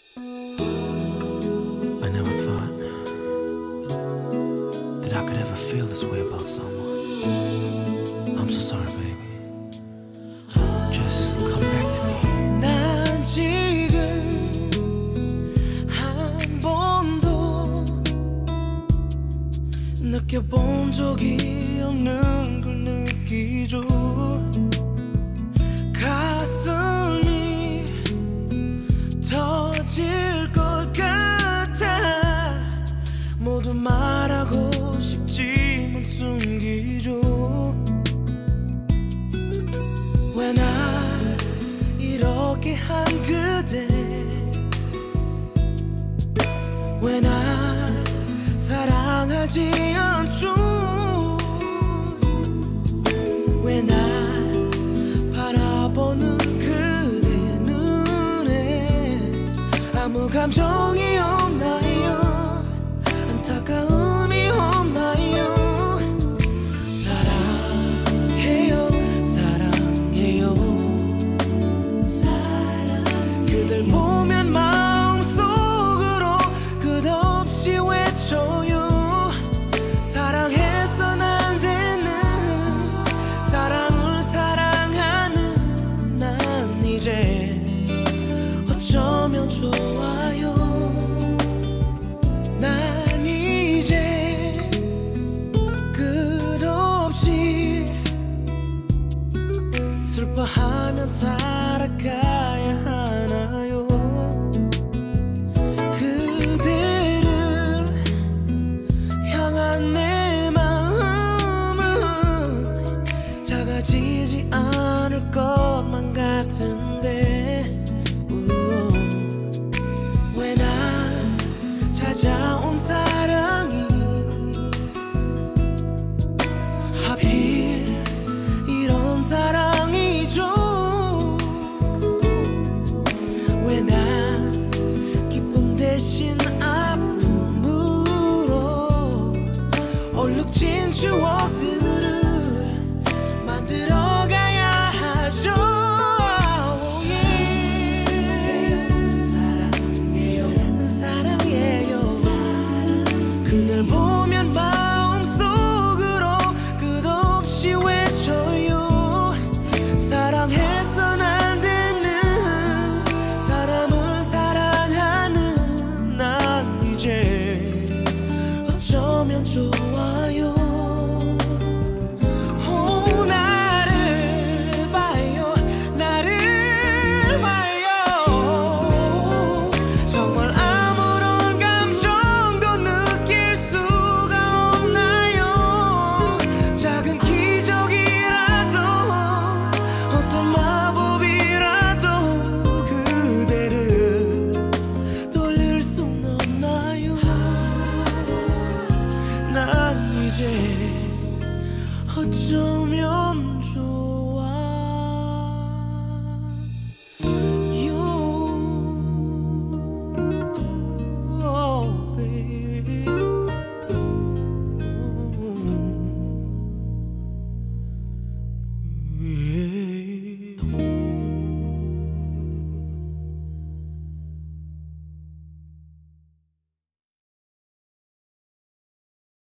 I never thought that I could ever feel this way about someone. I'm so sorry, baby. Just come back to me. 난 지금 한 번도 느껴본 적이 없는 걸 느끼죠. 가슴이 터질 것 같아. 모두 말하고 싶지만 숨기죠. 왜 날 이렇게 한 그대, 왜 날 사랑하지 않죠. 왜 날 바라보는 그대 눈에 아무 감정이 없나요? 안타까움이 없나요? 사랑해요, 사랑해요. 그댈 보면 마음속으로 끝없이 외쳐요. 사랑해선 안 되는 사랑을 사랑하는 난 이제 어쩌면 좋아요. 난 이제 끝없이 슬퍼하며 살아가야 하나요? 그대를 향한 내 마음은 작아지지 않을 것만 같은데 왜 난 찾아온 사랑이 하필 이런 사랑이죠. 왜 난 기쁨 대신 아픔으로 얼룩진 추억들을 만들어가야 하죠. 사랑해요, 사랑해요. 그댈 보면 마음속으로 끝없이 외쳐요. 사랑해선 안 되는 사람을 사랑하는 난 이제 어쩌면 좋아요. 오, 나를 봐요, 나를 봐요. 정말 아무런 감정도 느낄 수가 없나요? 작은 기적이라도 어떤 마법이라도 그대를 돌릴 순 없나요? 난 이제 어쩌면 좋아.